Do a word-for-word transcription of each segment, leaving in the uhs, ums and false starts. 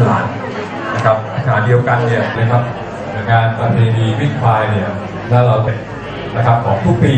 ลาดนะครับขณะเดียวกันเนี่ยนะครับงานประเพณีวิ่งควายเนี่ยถ้าเราเป็นนะครับของทุกปี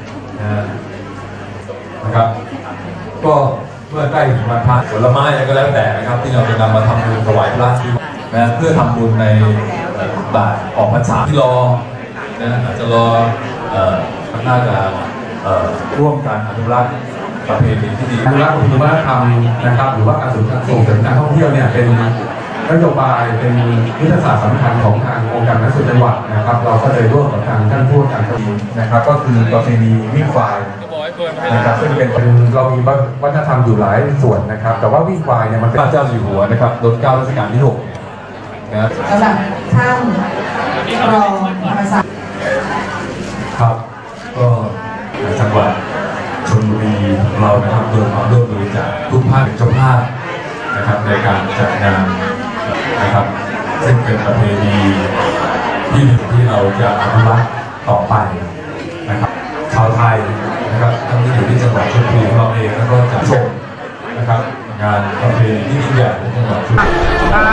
นะครับก็เมื่อใกล้ถึงวันพระผลไม้ก็แล้วแต่นะครับที่เราจะนำมาทำบุญถวายพระที่นะเพื่อทำบุญในบาทออกพรรษาที่รอนะอาจจะรอน่าจะร่วมกันอนุรักษ์ประเพณีที่ดีอนุรักษ์วัฒนธรรมนะครับหรือว่าการส่งเสริมการท่องเที่ยวเนี่ยเป็นนโยบายเป็นยุทธศาสตร์สำคัญของทางองค์การนักสุจังหวัดนะครับเราก็เลยร่วมกับทางท่านผู้ว่าการจังหวัดนะครับก็คือประเพณีวิ่งควายนะครับซึ่งเป็นเรามีวัฒนธรรมอยู่หลายส่วนนะครับแต่ว่าวิ่งควายเนี่ยมันเป็นพระเจ้าอยู่หัวนะครับรัชกาลรัชกาลที่หกนะครับสำหรับท่านรองธรรมศักดิ์ครับก็จังหวัดชลบุรีเรานะครับโดยความร่วมมือจากทุกภาคเจ้าภาพนะครับในการจัดงานนะครับซึ่งเป็นประเพณีที่ที่เราจะอนุรักษ์ต่อไปนะครับชาวไทยนะครับทั้งที่อยู่ที่จังหวัดชลบุรีเราเองแล้วก็จะชมนะครับงานประเพณีที่ยิ่งใหญ่ของจังหวัดชลบุรี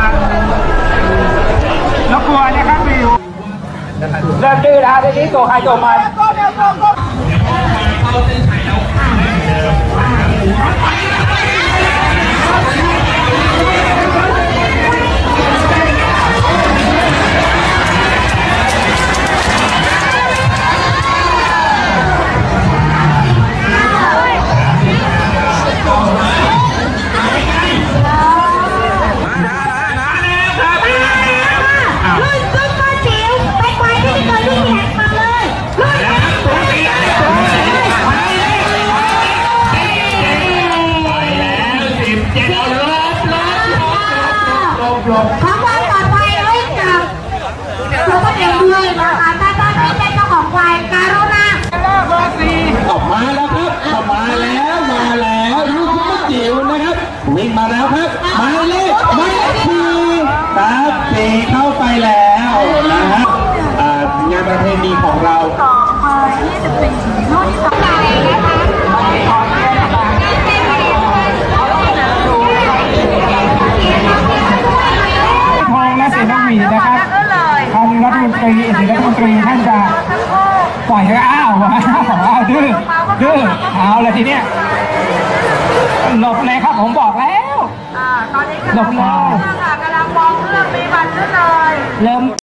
รบกวนนะครับวิวเริ่มดื้อแล้วทีนี้ตัวใครตัวมันทั้งวันปลอดภัยไว้กับตัวท่านเองด้วยนะคะถ้าท่านไม่เป็นเจ้าของควายการุณาออกมาแล้วครับออกมาแล้วมาแล้วลูกผู้จิ๋วนะครับวิ่งมาแล้วครับหมายเลขหมายเลขสี่ครับสี่เข้าไปแล้วนะครับงานประเพณีของเราสองเบอร์ยี่สิบสี่รุ่นสองใหญ่นะคะนะครับทางรัฐมนตรีเอกรัฐมนตรีท่านจะปล่อยให้อ้าวอ้าวดื้อดื้อเอาเลยทีเนี้ยหลบเลยครับผมบอกแล้วหลบเลยกำลังมองเรื่องมีบัตรขึ้นเลยเริ่ม